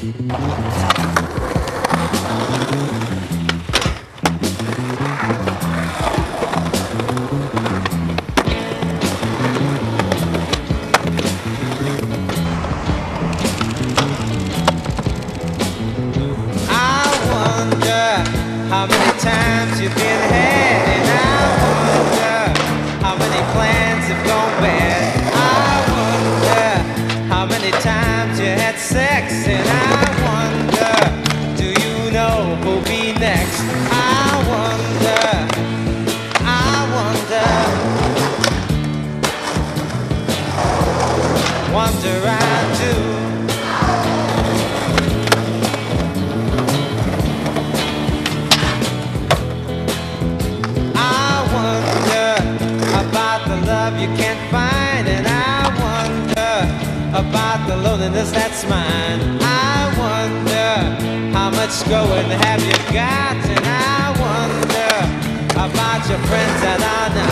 How many times you've been had, and I wonder how many plans have gone bad. I wonder how many times you had sex, and I wonder, do you know who'll be next? I wonder I do. You can't find, and I wonder about the loneliness that's mine. I wonder how much going have you got, and I wonder about your friends that are not.